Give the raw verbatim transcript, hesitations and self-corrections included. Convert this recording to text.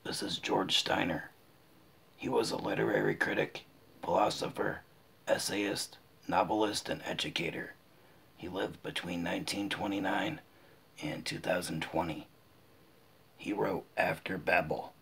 This is George Steiner. He was a literary critic, philosopher, essayist, novelist, and educator. He lived between nineteen twenty-nine and two thousand twenty. He wrote After Babel,